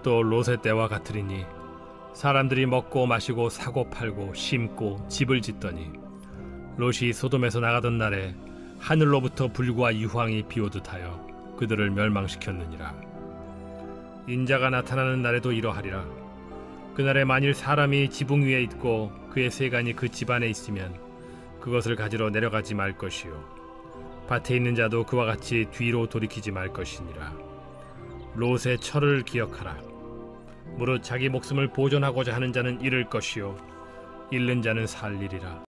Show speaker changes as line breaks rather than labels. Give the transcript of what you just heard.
또 롯의 때와 같으리니 사람들이 먹고 마시고 사고 팔고 심고 집을 짓더니 롯이 소돔에서 나가던 날에 하늘로부터 불과 유황이 비오듯 하여 그들을 멸망시켰느니라. 인자가 나타나는 날에도 이러하리라. 그날에 만일 사람이 지붕 위에 있고 그의 세간이 그 집 안에 있으면 그것을 가지러 내려가지 말 것이요 밭에 있는 자도 그와 같이 뒤로 돌이키지 말 것이니라. 롯의 철을 기억하라. 무릇 자기 목숨을 보존하고자 하는 자는 잃을 것이요 잃는 자는 살리리라.